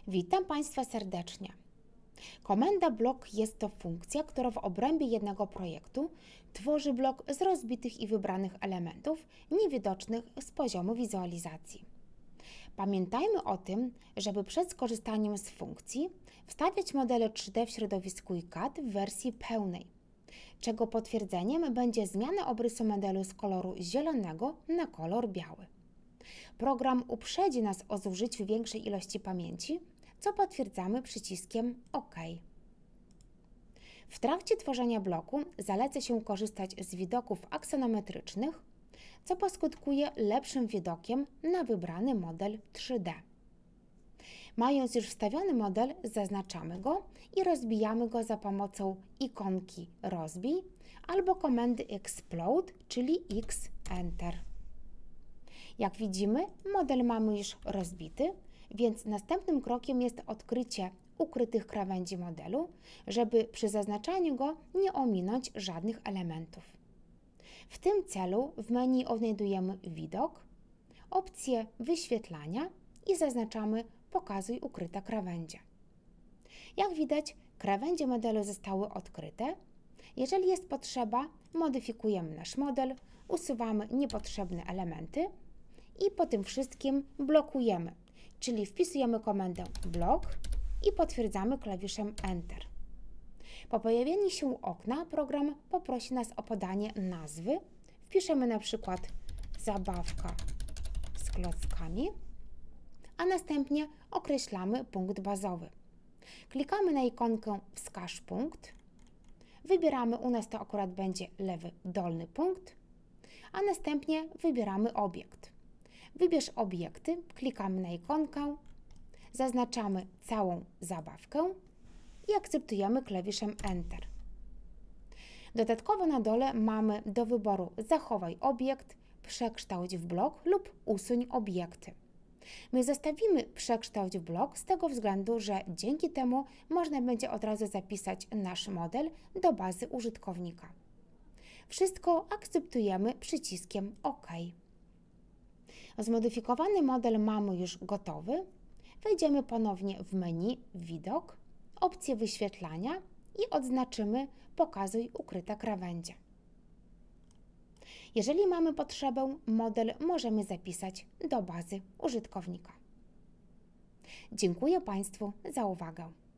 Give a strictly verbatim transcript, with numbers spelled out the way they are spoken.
Witam Państwa serdecznie. Komenda blok jest to funkcja, która w obrębie jednego projektu tworzy blok z rozbitych i wybranych elementów niewidocznych z poziomu wizualizacji. Pamiętajmy o tym, żeby przed skorzystaniem z funkcji wstawiać modele trzy D w środowisku I C A D w wersji pełnej, czego potwierdzeniem będzie zmiana obrysu modelu z koloru zielonego na kolor biały. Program uprzedzi nas o zużyciu większej ilości pamięci, co potwierdzamy przyciskiem OK. W trakcie tworzenia bloku zaleca się korzystać z widoków aksonometrycznych, co poskutkuje lepszym widokiem na wybrany model trzy D. Mając już wstawiony model, zaznaczamy go i rozbijamy go za pomocą ikonki rozbij albo komendy explode, czyli X Enter. Jak widzimy, model mamy już rozbity, więc następnym krokiem jest odkrycie ukrytych krawędzi modelu, żeby przy zaznaczaniu go nie ominąć żadnych elementów. W tym celu w menu odnajdujemy widok, opcję wyświetlania i zaznaczamy pokazuj ukryte krawędzie. Jak widać, krawędzie modelu zostały odkryte. Jeżeli jest potrzeba, modyfikujemy nasz model, usuwamy niepotrzebne elementy i po tym wszystkim blokujemy, czyli wpisujemy komendę blok i potwierdzamy klawiszem Enter. Po pojawieniu się okna program poprosi nas o podanie nazwy. Wpiszemy na przykład zabawka z klockami, a następnie określamy punkt bazowy. Klikamy na ikonkę Wskaż punkt, wybieramy, u nas to akurat będzie lewy dolny punkt, a następnie wybieramy obiekt. Wybierz obiekty, klikamy na ikonkę, zaznaczamy całą zabawkę i akceptujemy klawiszem Enter. Dodatkowo na dole mamy do wyboru zachowaj obiekt, przekształć w blok lub usuń obiekty. My zostawimy przekształć w blok z tego względu, że dzięki temu można będzie od razu zapisać nasz model do bazy użytkownika. Wszystko akceptujemy przyciskiem OK. Zmodyfikowany model mamy już gotowy. Wejdziemy ponownie w menu Widok, opcję wyświetlania i odznaczymy Pokazuj ukryte krawędzie. Jeżeli mamy potrzebę, model możemy zapisać do bazy użytkownika. Dziękuję Państwu za uwagę.